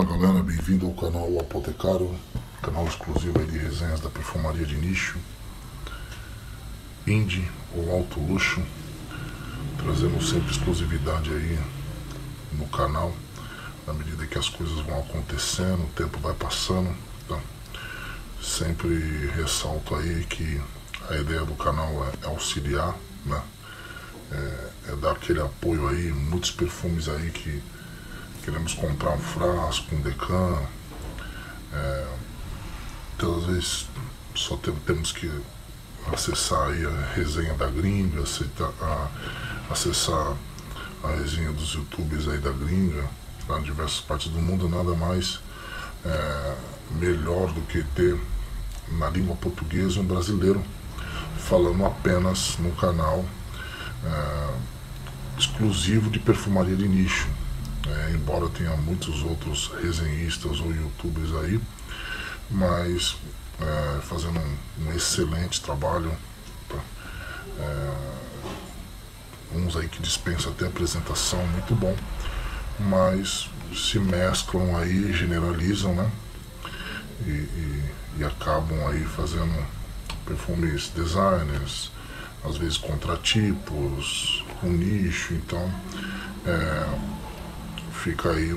galera, bem-vindo ao canal O Apotecário, canal exclusivo aí de resenhas da perfumaria de nicho, indie ou alto luxo. Trazemos sempre exclusividade aí no canal, na medida que as coisas vão acontecendo, o tempo vai passando. Então, sempre ressalto aí que a ideia do canal é auxiliar, né? É dar aquele apoio aí, muitos perfumes aí que queremos comprar um frasco, um decan, então às vezes só temos que acessar aí a resenha da gringa, acessar a resenha dos youtubers aí da gringa, lá em diversas partes do mundo. Nada mais melhor do que ter na língua portuguesa um brasileiro falando apenas no canal exclusivo de perfumaria de nicho. Embora tenha muitos outros resenhistas ou youtubers aí, mas fazendo um excelente trabalho, uns aí que dispensam até apresentação, muito bom, mas se mesclam aí, generalizam, né? E acabam aí fazendo perfumes designers, às vezes contratipos, com nicho. Então fica aí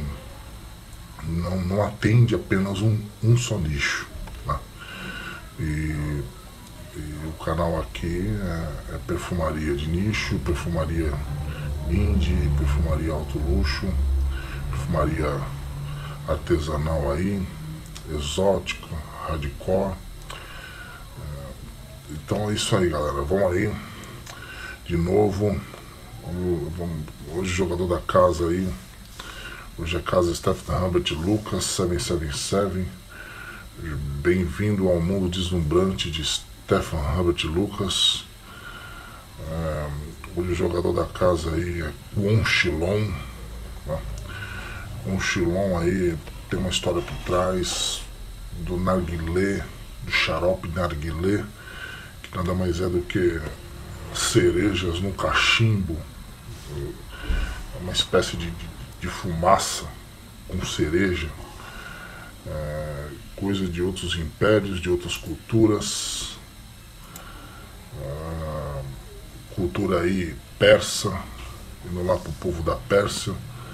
não atende apenas um só nicho, né? E o canal aqui é perfumaria de nicho, perfumaria indie, perfumaria alto luxo, perfumaria artesanal aí, exótica, hardcore. Então é isso aí, galera, vamos aí de novo. Hoje jogador da casa aí, hoje é casa Stephen Hubert Lucas 777. Bem-vindo ao mundo deslumbrante de Stephen Hubert Lucas. Hoje o jogador da casa aí é Kwon Chilon, né? Kwon Chilon aí tem uma história por trás do narguilé, do xarope narguilé, que nada mais é do que cerejas no cachimbo. É uma espécie de fumaça com cereja, coisa de outros impérios, de outras culturas, cultura aí persa, indo lá pro povo da Pérsia,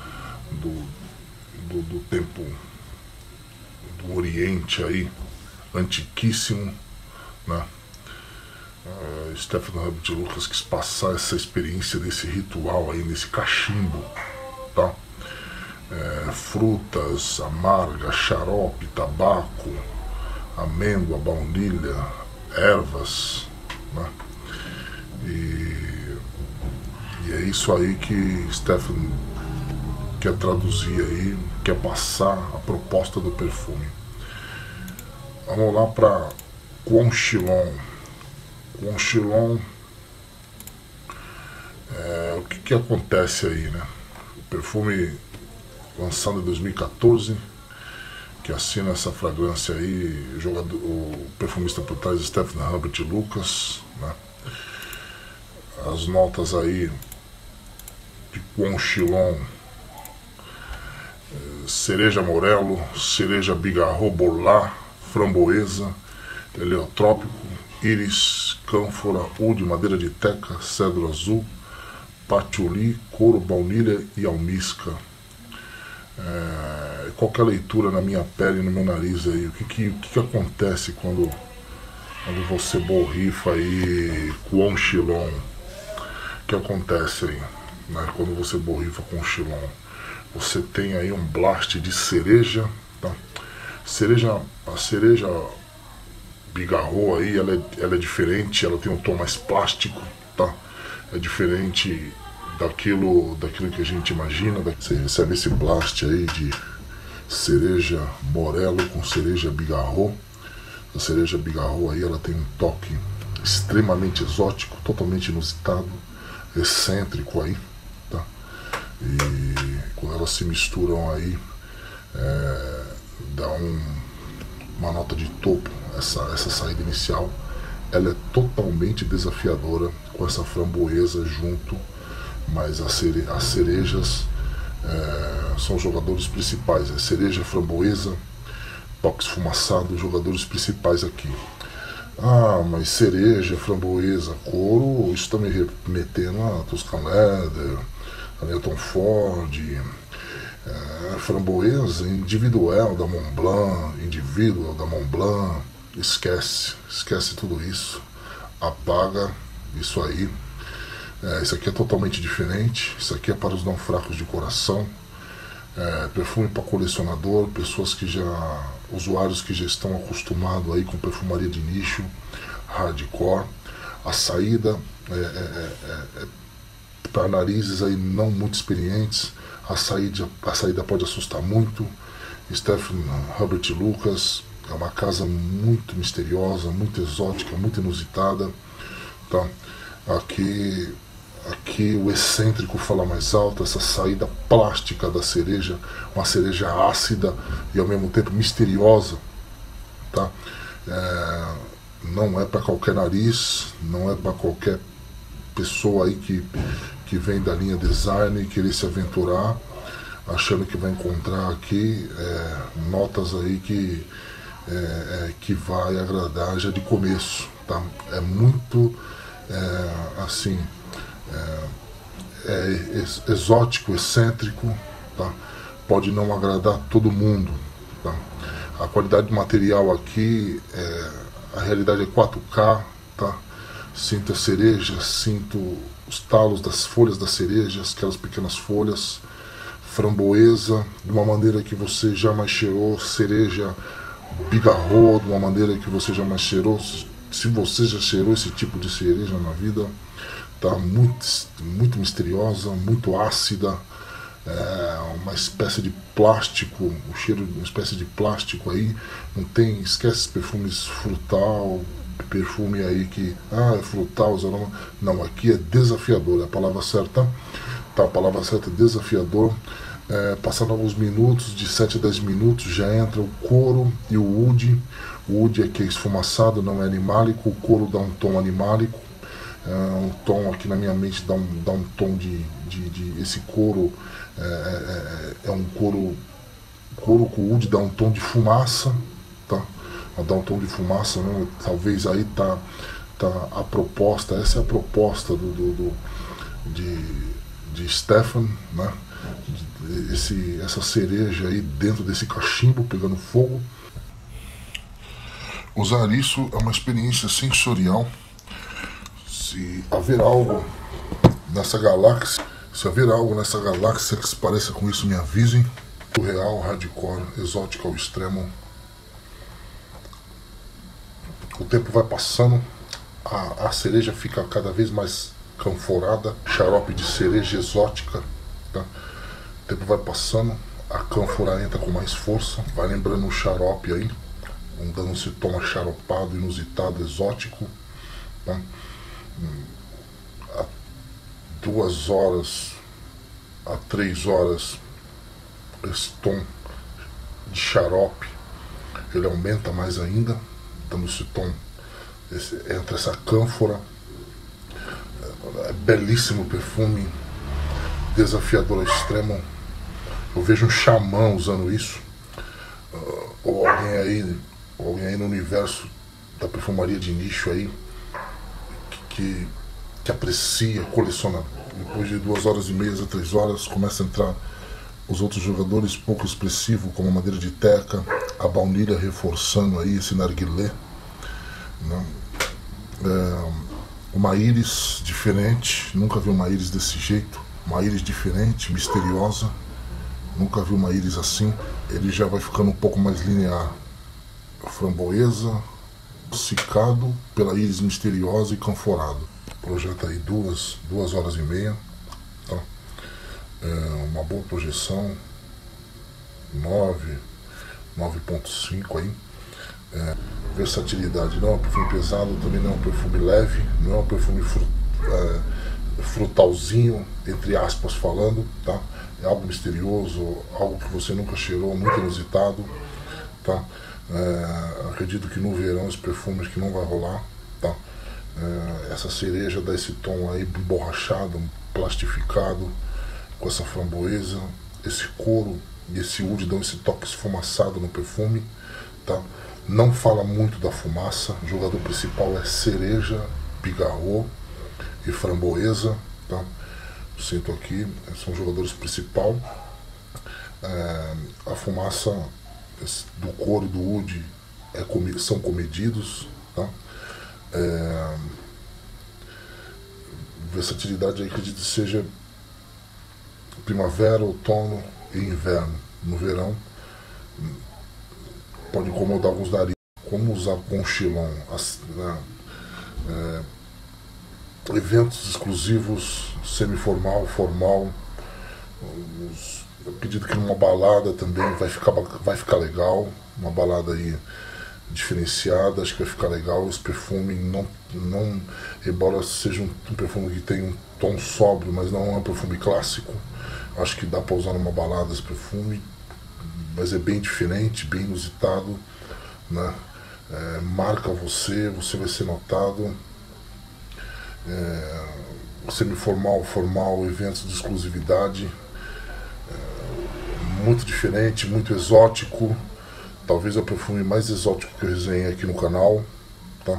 do tempo do Oriente aí, antiquíssimo, né? Stephen Hubert Lucas quis passar essa experiência desse ritual aí, nesse cachimbo, tá? Frutas amargas, xarope, tabaco, amêndoa, baunilha, ervas, né? E é isso aí que Stephen quer traduzir aí, quer passar a proposta do perfume. Vamos lá para Kwon Chilon. Kwon Chilon, o que acontece aí, né? O perfume lançado em 2014, que assina essa fragrância aí, o perfumista por trás é Stephen Hubert Lucas, né? As notas aí de Kwon Chilon: cereja morelo, cereja bigarro borlá, framboesa, heliotrópico, íris, cânfora, oud, madeira de teca, cedro azul, patchouli, couro, baunilha e almísca. Qualquer leitura na minha pele e no meu nariz aí, o que acontece quando você borrifa aí Kwon Chilon? O que acontece aí, né? Quando você borrifa Kwon Chilon, você tem aí um blast de cereja, tá? A cereja bigarro aí, ela é diferente, ela tem um tom mais plástico, tá? É diferente daquilo que a gente imagina. Você recebe esse blast aí de cereja morelo com cereja bigarro. A cereja bigarro aí, ela tem um toque extremamente exótico, totalmente inusitado, excêntrico aí, tá? E quando elas se misturam aí, dá uma nota de topo. Essa saída inicial, ela é totalmente desafiadora com essa framboesa junto, mas as cerejas são os jogadores principais, cereja, framboesa, toque esfumaçado, os jogadores principais aqui. Ah, mas cereja, framboesa, couro, isso está me remetendo a Tuscan Leather, a Newton Ford, framboesa, individual da Mont Blanc, esquece tudo isso, apaga isso aí. Isso aqui é totalmente diferente, isso aqui é para os não fracos de coração, perfume para colecionador, usuários que já estão acostumados aí com perfumaria de nicho, hardcore. A saída para narizes aí não muito experientes, a saída pode assustar muito. Stephen Hubert Lucas é uma casa muito misteriosa, muito exótica, muito inusitada, tá? Aqui o excêntrico fala mais alto, essa saída plástica da cereja, uma cereja ácida e ao mesmo tempo misteriosa, tá? Não é para qualquer nariz, não é para qualquer pessoa aí que vem da linha design e querer se aventurar, achando que vai encontrar aqui notas aí que vai agradar já de começo, tá? É muito assim, exótico, excêntrico, tá? Pode não agradar todo mundo, tá? A qualidade do material aqui, a realidade é 4K, tá? Sinto a cereja, sinto os talos das folhas das cerejas, aquelas pequenas folhas, framboesa, de uma maneira que você jamais cheirou, cereja bigarro, de uma maneira que você jamais cheirou, se você já cheirou esse tipo de cereja na vida, tá? Muito misteriosa, muito ácida, uma espécie de plástico, o cheiro de uma espécie de plástico aí, não tem, esquece perfumes frutal, perfume aí que, é frutal, não, aqui é desafiador, é a palavra certa, tá? A palavra certa é desafiador. Passando alguns minutos, de 7 a 10 minutos, já entra o couro e o wood. O wood aqui é esfumaçado, não é animálico, o couro dá um tom animálico, um tom aqui na minha mente dá um tom de esse couro, é um couro com wood, dá um tom de fumaça, tá? Dá um tom de fumaça, né? Talvez aí tá a proposta, essa é a proposta de Stephen, né? Essa cereja aí dentro desse cachimbo pegando fogo. Usar isso é uma experiência sensorial. Se haver algo nessa galáxia que se pareça com isso, me avisem. O real, hardcore, exótico ao extremo. O tempo vai passando, a cereja fica cada vez mais canforada, xarope de cereja exótica, tá? O tempo vai passando, a cânfora entra com mais força, vai lembrando um xarope aí, dando esse tom acharopado, inusitado, exótico, tá? Há 2 horas a 3 horas, esse tom de xarope, ele aumenta mais ainda, dando esse tom, entra essa cânfora, belíssimo perfume, desafiador ao extremo. Eu vejo um xamã usando isso, ou alguém aí no universo da perfumaria de nicho aí, que aprecia, coleciona. Depois de 2 horas e meia a 3 horas, começa a entrar os outros jogadores pouco expressivos, como a madeira de teca, a baunilha reforçando aí esse narguilé, né? Uma íris diferente, nunca vi uma íris desse jeito, uma íris diferente, misteriosa, nunca vi uma íris assim. Ele já vai ficando um pouco mais linear, framboesa, cicado pela íris misteriosa e canforado. Projeta aí 2 horas e meia, tá? Uma boa projeção, 9.5 aí. Versatilidade, não é um perfume pesado, também não é um perfume leve, não é um perfume frutalzinho, entre aspas falando, tá? É algo misterioso, algo que você nunca cheirou, muito inusitado, tá? Acredito que no verão esse perfume que não vai rolar, tá? Essa cereja dá esse tom aí emborrachado, plastificado, com essa framboesa, esse couro e esse oud dão esse toque esfumaçado no perfume, tá? Não fala muito da fumaça. O jogador principal é cereja, pigarro e framboesa, tá? Sinto aqui, são os jogadores principais. A fumaça do couro e do oud são comedidos, tá? Versatilidade aí, acredito que seja primavera, outono e inverno. No verão pode incomodar alguns narizes. Como usar conchilon, eventos exclusivos, semiformal, formal. Eu acredito que numa balada também vai ficar legal. Uma balada aí diferenciada, acho que vai ficar legal. Esse perfume não embora seja um perfume que tem um tom sóbrio, mas não é um perfume clássico. Acho que dá para usar numa balada esse perfume, mas é bem diferente, bem inusitado, né? Marca você vai ser notado. Semiformal, formal, eventos de exclusividade, muito diferente, muito exótico. Talvez é o perfume mais exótico que eu resenhei aqui no canal, tá?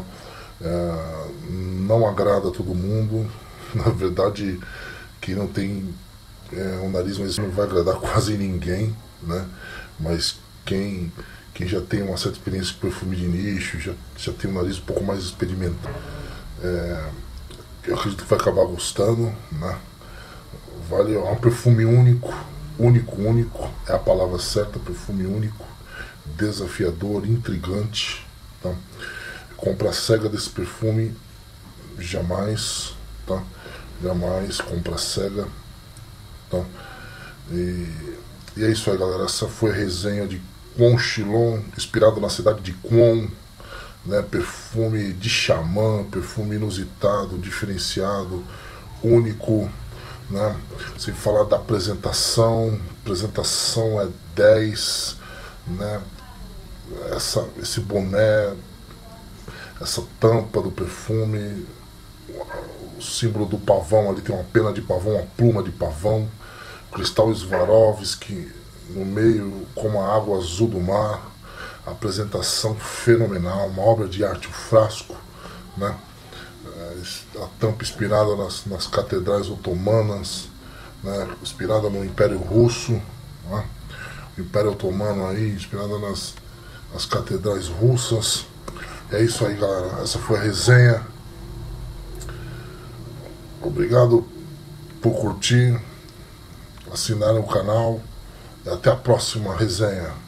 Não agrada a todo mundo. Na verdade, quem não tem um nariz, mas não vai agradar quase ninguém, né? Mas quem já tem uma certa experiência com perfume de nicho, já tem um nariz um pouco mais experimentado, eu acredito que vai acabar gostando, né? É um perfume único, é a palavra certa, perfume único, desafiador, intrigante, tá? Compra cega desse perfume, jamais, tá? Jamais compra cega, tá? E é isso aí, galera. Essa foi a resenha de Conchilon, inspirado na cidade de Quon, né? Perfume de xamã, perfume inusitado, diferenciado, único, né? Sem falar da apresentação é 10, né? Esse boné, essa tampa do perfume, o símbolo do pavão ali, tem uma pena de pavão, uma pluma de pavão, cristal Swarovski no meio, como a água azul do mar. Apresentação fenomenal, uma obra de arte, o frasco, né? A tampa inspirada nas catedrais otomanas, né? Inspirada no Império Russo, né? O Império Otomano aí, inspirada nas catedrais russas. É isso aí, galera. Essa foi a resenha. Obrigado por curtir, assinar o canal e até a próxima resenha.